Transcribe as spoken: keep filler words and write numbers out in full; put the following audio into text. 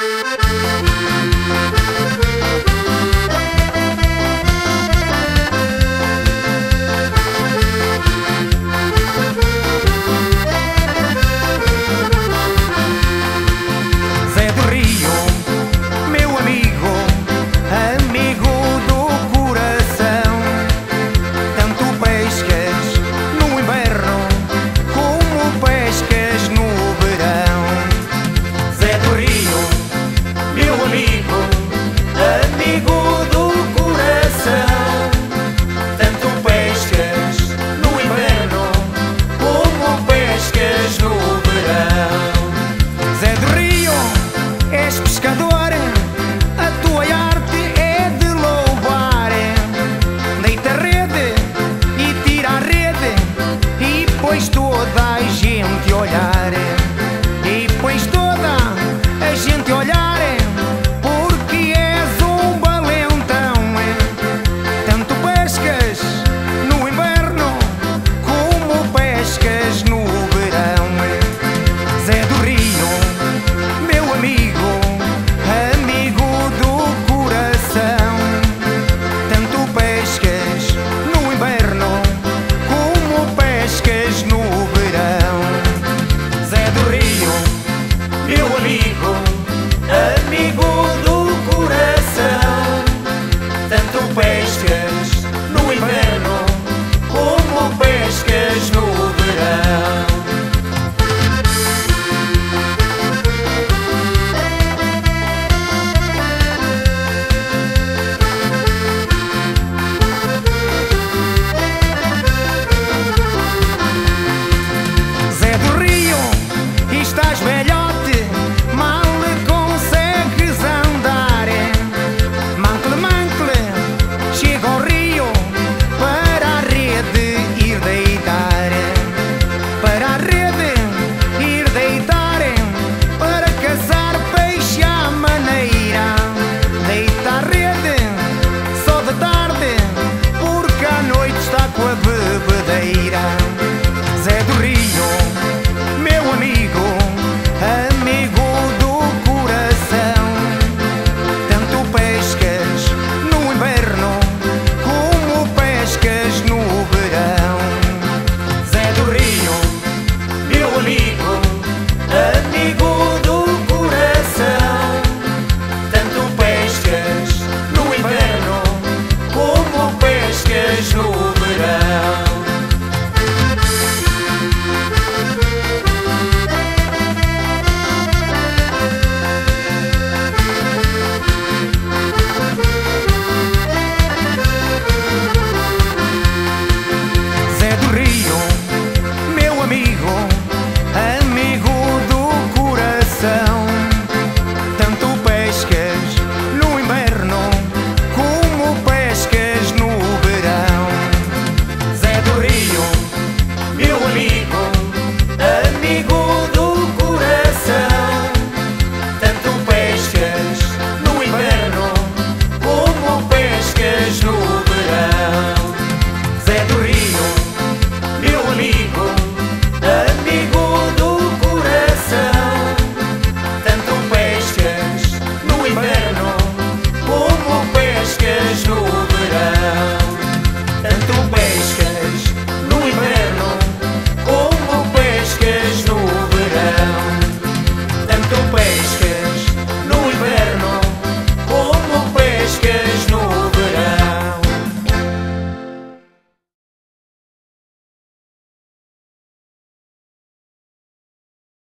Pões toda a gente a olhar, e pões toda a gente a olhar, porque és um valentão. Tanto pescas no inverno como pescas no verão. Zé do Rio, meu amigo, amigo do coração. Tanto pescas no inverno como pescas no verão. Zé do Rio, meu amigo, amigo